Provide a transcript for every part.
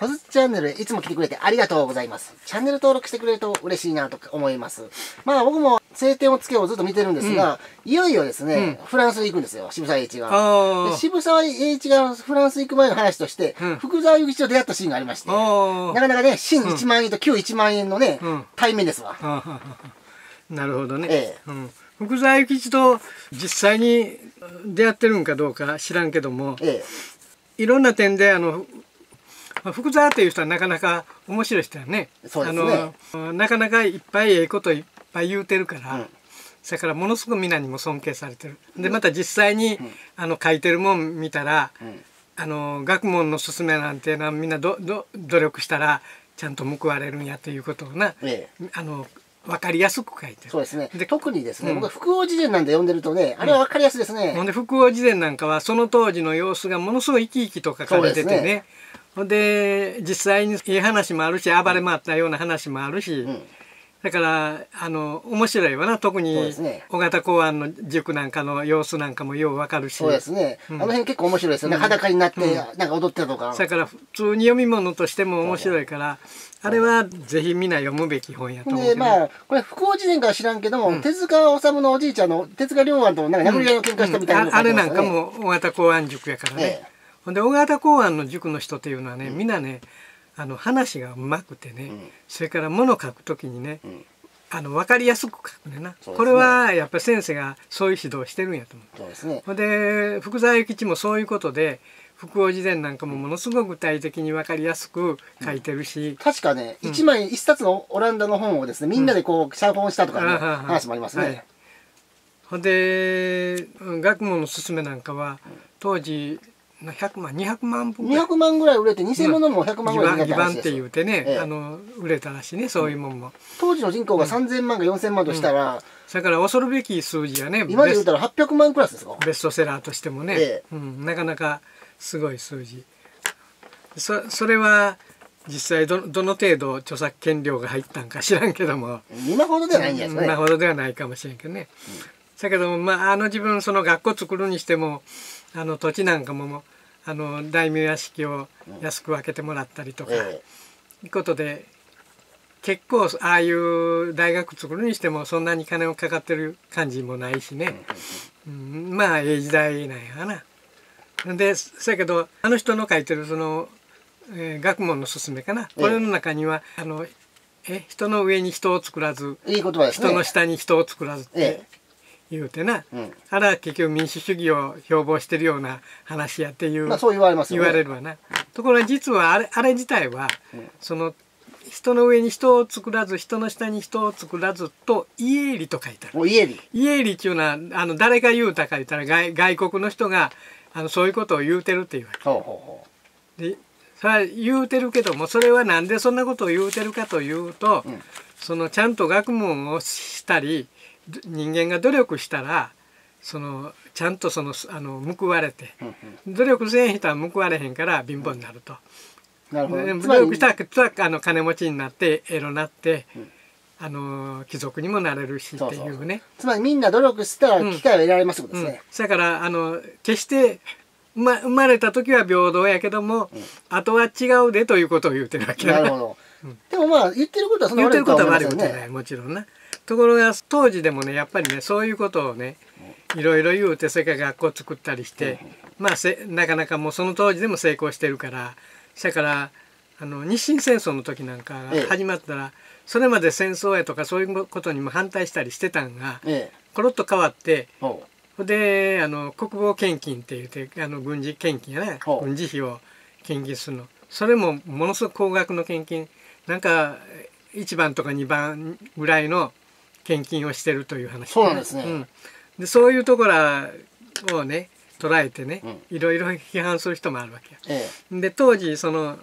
小津チャンネルへいつも来てくれてありがとうございます。チャンネル登録してくれると嬉しいなと思います。まあ僕も青天を衝けをずっと見てるんですが、いよいよですね、フランスに行くんですよ、渋沢栄一が。で渋沢栄一がフランス行く前の話として、福沢諭吉と出会ったシーンがありまして、なかなかね、新1万円と旧1万円のね、対面ですわ。 なるほどね。福沢諭吉と実際に出会ってるんかどうか知らんけども、いろんな点で福沢っていう人はなかなか面白い人やね。なかなかいっぱいええこといっぱい言うてるから、それからものすごく皆にも尊敬されてる。でまた実際に書いてるもん見たら、学問の勧めなんていうのはみんな努力したらちゃんと報われるんやということをな、分かりやすく書いてる。 そうですね。で特にですね、僕は福王自伝なんて読んでるとね、あれは分かりやすいですね。 ほんで福王自伝なんかはその当時の様子がものすごい生き生きと書かれててね。ほんで実際にいい話もあるし、暴れ回ったような話もあるし、だから面白いわな。特に尾形公安の塾なんかの様子なんかもよう分かるし。 そうですね。あの辺結構面白いですよね。裸になってなんか踊ってたとか。 だから普通に読み物としても面白いから、あれはぜひみんな読むべき本やと思う。 でまあこれ福王自伝から知らんけども、手塚治虫のおじいちゃんの手塚良安となんか殴り合いの喧嘩したみたいな。 あれなんかも尾形公安塾やからね。ほんで尾形公安の塾の人っていうのはね、みんなね話がうまくてね、それから物書くときにね、分かりやすく書くねな。これはやっぱり先生がそういう指導をしてるんやと思う。 そうですね。 ほんで福沢諭吉もそういうことで福王自伝なんかもものすごく具体的に分かりやすく書いてるし、 確かね一冊のオランダの本をですねみんなでこう写本したとかね話もありますね。 ほんで学問の勧めなんかは当時100万200万本 200万ぐらい売れて偽物も100万ぐらい売れたらしいです。 ギバンって言うてね、売れたらしいね、そういうもんも。 当時の人口が3000万か4000万としたら、 それから恐るべき数字やね。 今で言うたら800万クラスですか。 ベストセラーとしてもね、なかなかすごい数字。それは実際どの程度著作権料が入ったんか知らんけども、 今ほどではないんじゃないですかね。 今ほどではないかもしれんけどね。だけど自分その学校作るにしても土地なんかも大名屋敷を安く分けてもらったりとか、いうことで結構ああいう大学作るにしてもそんなに金をかかってる感じもないしね、まあええ時代なんやな。でそやけど人の書いてるその、学問の勧めかな、これの中には人の上に人を作らず、 いい言葉ですね。 人の下に人を作らずって言うてな、あれは結局民主主義を標榜してるような話やっていう、 そう言われますよね。 言われるわな。ところが実はあれ自体は、その人の上に人を作らず人の下に人を作らずと家入と書いてある。家入っていうのは誰が言うたか言ったら外国の人がそういうことを言うてるっていうわけ。でそれは言うてるけども、それはなんでそんなことを言うてるかというと、そのちゃんと学問をしたり人間が努力したらちゃんと報われて、努力せん人は報われへんから貧乏になると。努力したら金持ちになってエロなって、貴族にもなれるしっていうね。 つまりみんな努力したら機会を得られますことですね。 だから決して生まれた時は平等やけども、あとは違うでということを言うてるわけやな。 なるほど。でも言ってることはそんな悪いことは悪いことはない、もちろんな。ところが当時でもねやっぱりねそういうことをねいろいろ言うて、それから学校作ったりして、なかなかもうその当時でも成功してるから、それから日清戦争の時なんか始まったら、それまで戦争やとかそういうことにも反対したりしてたんが、コロッと変わって、で国防献金って言って軍事献金やね、軍事費を献金するの、それもものすごく高額の献金、なんか1番とか2番ぐらいの献金をしてるという話。 そうなんですね。 でそういうところをね捉えてね、いろいろ批判する人もあるわけや。で当時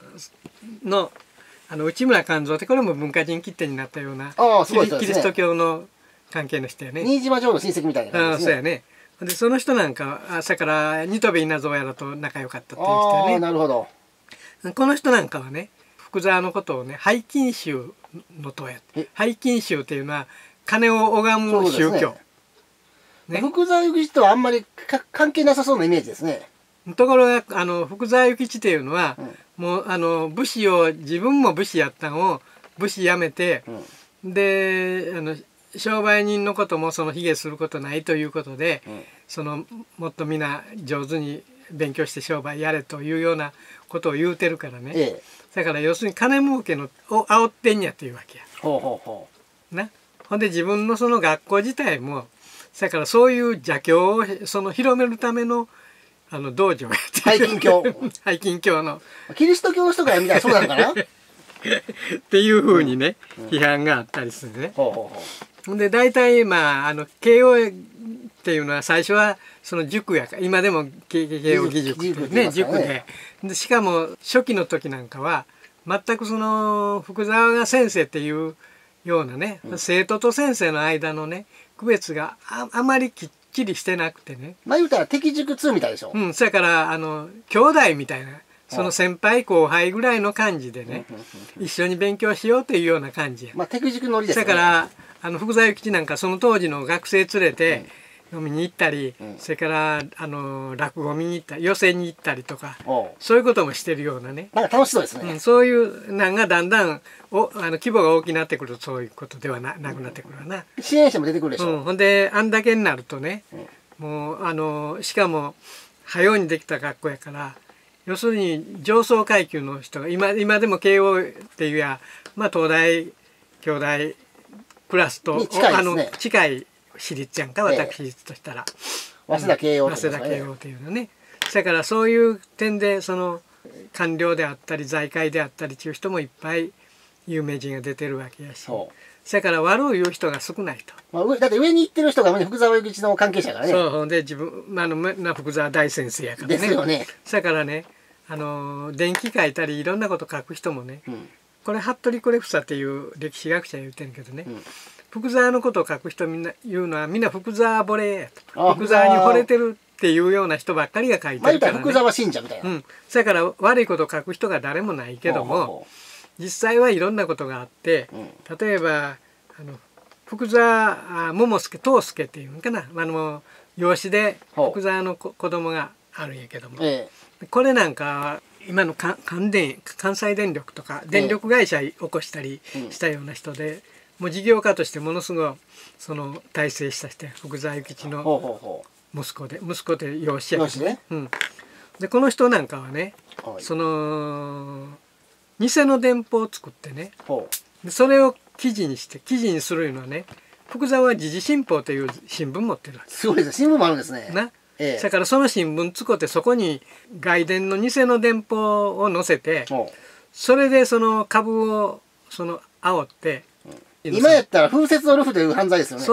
内村勘三って、これも文化人切手になったようなキリスト教の関係の人やね。 新島城の親戚みたいな感じですね。 そうやね。でその人なんか朝から新渡戸稲造やらと仲良かったっていう人やね。 なるほど。 この人なんかはね福沢のことをね拝金宗の党やって、拝金宗っていうのは金を拝む宗教。 福沢諭吉とはあんまり関係なさそうなイメージですね。 ところが福沢諭吉っていうのは、もう武士を自分も武士やったのを武士辞めて、で商売人のこともその卑下することないということで、もっとみんな上手に勉強して商売やれというようなことを言うてるからね、だから要するに金儲けを煽ってんやっていうわけや。な、ほんで自分のその学校自体もだからそういう邪教を広めるための道場やって拝金教拝金教のキリスト教の人から見たらそうなのかなっていうふうにね、批判があったりするね。で大体慶応っていうのは最初はその塾やから今でも慶応義塾ってね塾で、しかも初期の時なんかは全く福沢が先生っていうようなね、生徒と先生の間のね区別があまりきっちりしてなくてね、 言うたら敵塾2みたいでしょ。 それから兄弟みたいなその先輩後輩ぐらいの感じでね、一緒に勉強しようというような感じや。 敵塾乗りですね。 だから福沢諭吉なんかその当時の学生連れて飲みに行ったり、それから落語見に行ったり寄席に行ったりとか、そういうこともしてるようなね。 なんか楽しそうですね。 そういうなんがだんだん規模が大きくなってくるとそういうことではなくなってくるわな。 支援者も出てくるでしょ。 ほんであんだけになるとね、もうしかも早うにできた学校やから。要するに上層階級の人が今でも慶応っていうや、東大京大クラスと近い私立やんか、私立としたら早稲田慶応っていうのね。だからそういう点で官僚であったり財界であったりっていう人もいっぱい有名人が出てるわけやし、だから悪い言う人が少ないと。 だって上に行ってる人が福沢諭吉の関係者からね。 そうで自分福沢大先生やからね。 ですよね。 だからね伝記書いたりいろんなこと書く人もね、これ服部是房っていう歴史学者言ってるけどね、福沢のことを書く人みんな言うのはみんな福沢惚れやと、福沢に惚れてるっていうような人ばっかりが書いてるからね。 福沢信者みたいな。 だから悪いことを書く人が誰もないけども、実際はいろんなことがあって、例えば福沢桃介藤介っていうのかな、養子で福沢の子供があるんやけども。これなんか今の関西電力とか電力会社起こしたりしたような人で、もう事業家としてものすごい大成した人、福沢諭吉の息子で養子やけどね。でこの人なんかはね、偽の電報を作ってね、それを記事にするのはね、福沢は時事新報という新聞持ってるわけ。 すごいです。新聞もあるんですね。 だからその新聞使ってそこに外伝の偽の電報を載せて、それで株を煽って、 今やったら風雪のルフという犯罪ですよね。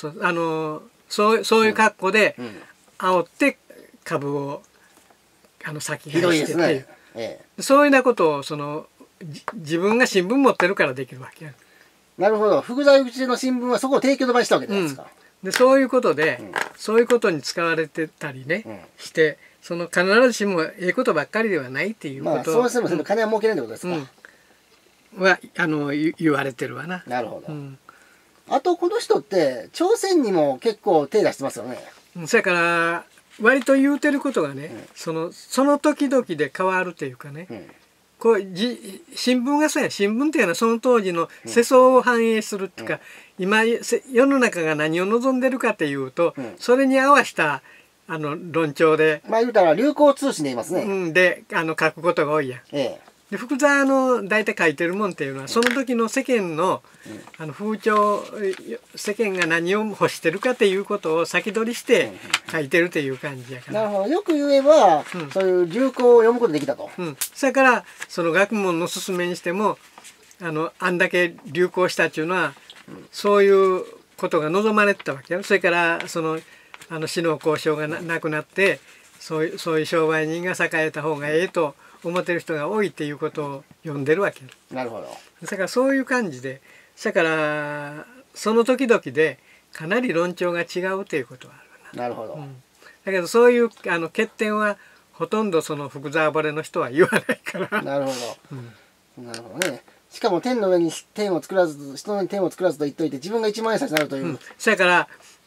そういう格好で煽って株を先買いしてっていう、そういうようなことを自分が新聞持ってるからできるわけや。 なるほど。福沢諭吉の新聞はそこを提供の場にしたわけじゃないですか。 でそういうことで、そういうことに使われてたりね、して必ずしもええことばっかりではないっていうことそうしても金は儲けないってことですか。 は言われてるわな。 なるほど。あとこの人って朝鮮にも結構手出してますよね。 それから割と言うてることがね、その時々で変わるというかね、新聞がそうや、新聞っていうのはその当時の世相を反映するっていうか、今世の中が何を望んでるかっていうと、それに合わせた論調で言うたら流行通信で言いますね。 で書くことが多いやん。で福沢の大体書いてるもんっていうのはその時の世間の風潮、世間が何を欲してるかっていうことを先取りして書いてるっていう感じやから。 なるほど。よく言えば、そういう流行を読むことができたと。 それから学問の勧めにしてもあんだけ流行したっていうのはそういうことが望まれてたわけよ。それから死の交渉がなくなってそういう商売人が栄えた方がええと思ってる人が多いっていうことを読んでるわけ。 なるほど。 だからそういう感じで、だからその時々でかなり論調が違うということはあるな。 なるほど。 だけどそういう欠点はほとんど福沢惚れの人は言わないから。 なるほど。なるほどね。しかも天の上に天を作らず人の天を作らずと言っといて自分が一万円札になるという。 それから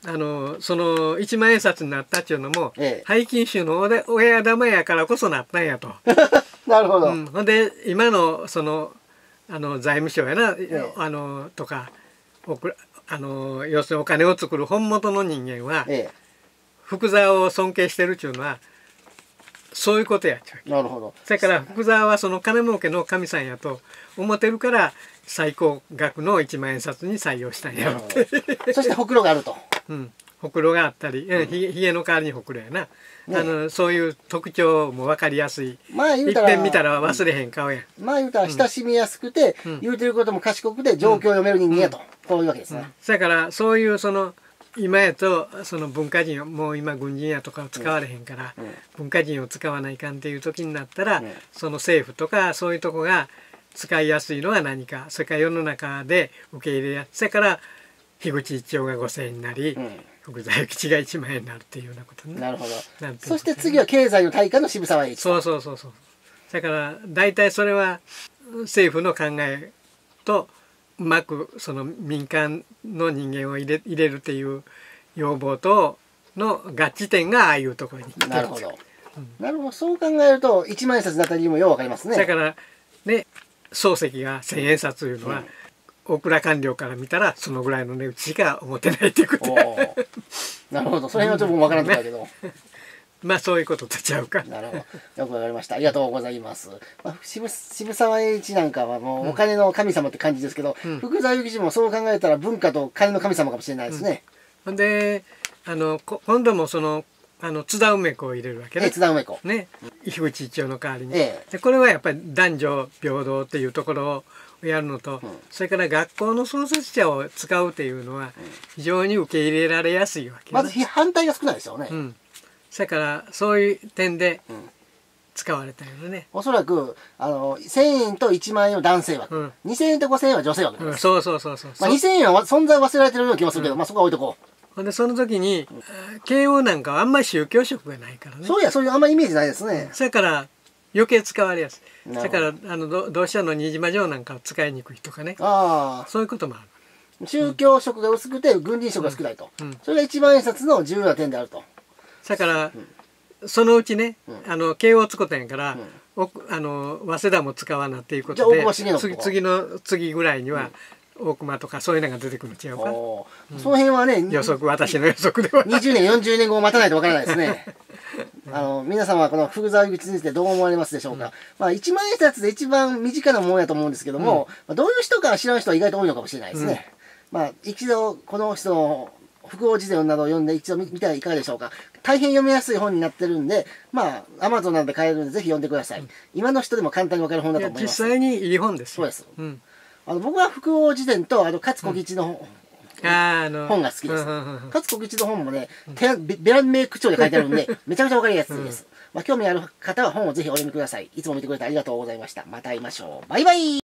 その一万円札になったっていうのも、拝金衆の親玉やからこそなったんやと。 なるほど。 ほんで今のその財務省やな、とか要するにお金を作る本元の人間は、福沢を尊敬してるっていうのはそういうことやっちゃう。 なるほど。 だから福沢はその金儲けの神さんやと思ってるから最高額の一万円札に採用したんやろって。 そしてほくろがあると。 ほくろがあったり、ひげの代わりにほくろやな。そういう特徴も分かりやすい。一遍見たら忘れへん顔や。 まあ言うたら親しみやすくて、言うてることも賢くて状況を読める人間やと、こういうわけですね。 だからそういうその今やとその文化人もう今軍人やとか使われへんから、文化人を使わないかんっていう時になったら、その政府とかそういうとこが使いやすいのは何か、それから世の中で受け入れやすいから樋口一葉が5,000円になり、福沢諭吉が1万円になるっていうようなことね。 なるほど。そして次は経済の大家の渋沢栄一。 そう。だから大体それは政府の考えとうまくその民間の人間を入れるっていう要望との合致点がああいうところに来てる。 なるほど。なるほど。そう考えると1万円札になった理由もようわかりますね。 だからね、漱石が1,000円札というのは、大蔵官僚から見たらそのぐらいの値打ちしか思ってないっていうことなるほど。それはちょっとわからんとだけど。 まあそういうこととちゃうか。 なるほど。よくわかりました。ありがとうございます。渋沢栄一なんかはもうお金の神様って感じですけど、福沢諭吉もそう考えたら文化と金の神様かもしれないですね。 で、今度もその津田梅子を入れるわけね。 津田梅子。 ね。樋口一葉の代わりに。でこれはやっぱり男女平等っていうところをやるのと、それから学校の創設者を使うっていうのは非常に受け入れられやすいわけ。 まず反対が少ないですよね。 だからそういう点で使われたよね。 おそらく1,000円と1万円は男性枠、2,000円と5,000円は女性枠です。 そう。 2,000円は存在忘れられてるような気もするけど、そこは置いとこう。でその時に慶応なんかはあんまり宗教色がないからね。 そういうあんまりイメージないですね。 それから余計使われやすい。だから同志社の新島城なんかは使いにくいとかね。そういうこともある。 宗教色が薄くて軍人色が少ないと。それが1万円札の重要な点であると。 だからそのうちね、慶応使ったんやから、早稲田も使わなっていうことで、次ぐらいには大隈とかそういうのが出てくるんちゃうか。 その辺はね、 私の予測では 20年40年後を待たないとわからないですね。皆様はこの福沢諭吉についてどう思われますでしょうか。1万円札で一番身近なものやと思うんですけども、どういう人か知らん人は意外と多いのかもしれないですね。一度この人の福王辞典などを読んで一度見てはいかがでしょうか。大変読みやすい本になってるんで、Amazon なんで買えるんでぜひ読んでください。今の人でも簡単にわかる本だと思います。 実際にいい本です。 そうです。僕は福王辞典と勝小吉の本が好きです。勝小吉の本もね、ベランメイク帳で書いてあるんで、めちゃめちゃわかりやすいです。興味ある方は本をぜひお読みください。いつも見てくれてありがとうございました。また会いましょう。バイバイ。